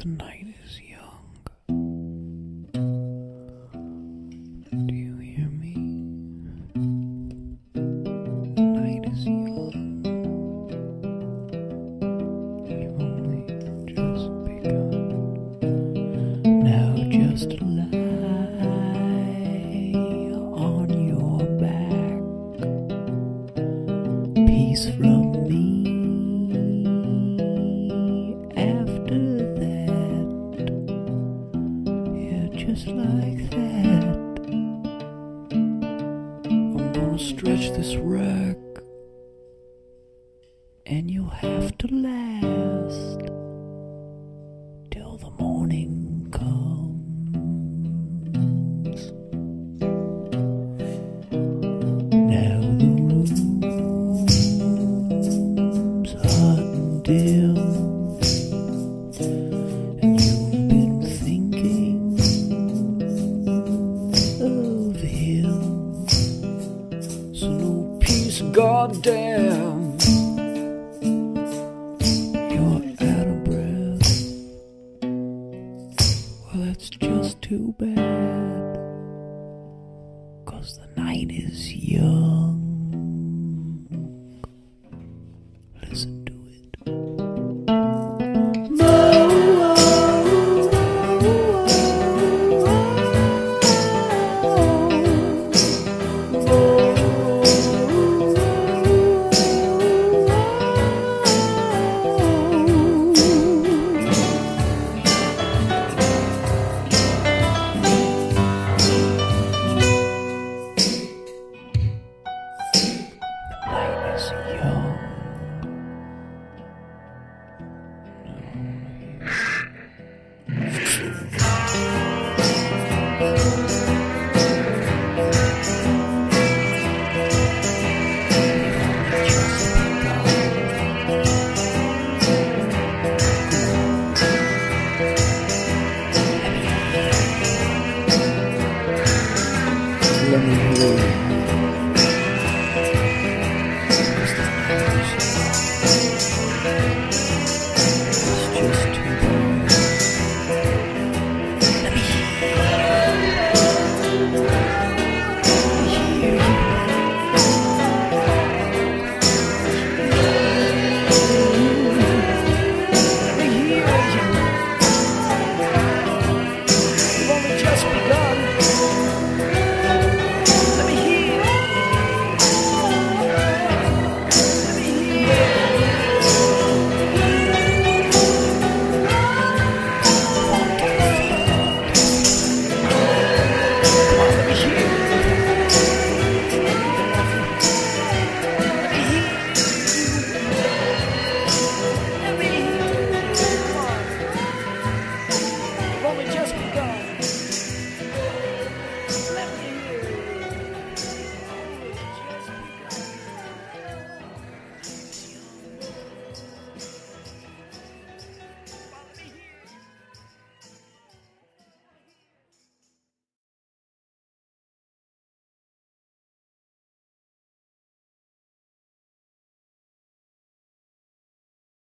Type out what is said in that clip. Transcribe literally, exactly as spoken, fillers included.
the night is young. Do you hear me? The night is young. We've only just begun. Now just lie on your back. Peace from me. After that, yeah, just like that, I'm gonna stretch this rack, and you'll have to last till the morning comes. Now the room's hot and dim, and you've been thinking of him, so no peace, goddamn. You're out of breath. Well, that's just too bad, 'cause the night is young. Listen.